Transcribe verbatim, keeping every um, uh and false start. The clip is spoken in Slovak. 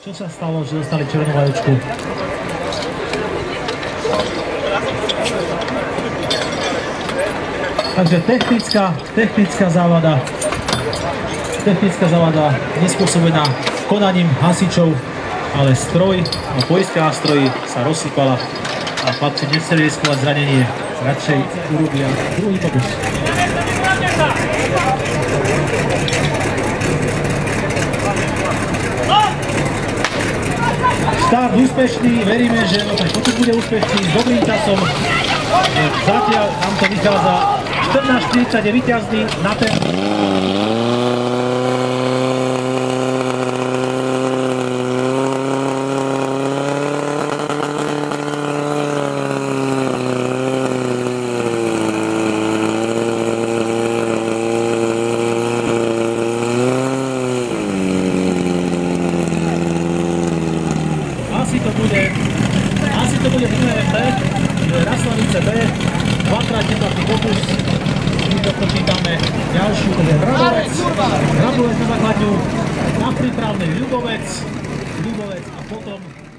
Čo sa stalo, že dostali červenú vajočku? Takže technická, technická závada, technická závada nespôsobená konaním hasičov, ale stroj a poistka na stroji sa rozsypala a chlapci nechceli riskovať zranenie, radšej urobia druhý pokus. Štart úspešný, veríme, že no, ten pokus bude úspešný s dobrým časom. Zatiaľ nám to vychádza štrnásť štyridsať je víťazný na ten. Asi to bude, asi to bude Dunajec B, Raslanice B, dvakrát nepadný pokus, my to počítame ďalšiu, to je Hrabovec, Hrabovec na základňu, na prípravnej Ľubovec, Ľubovec a potom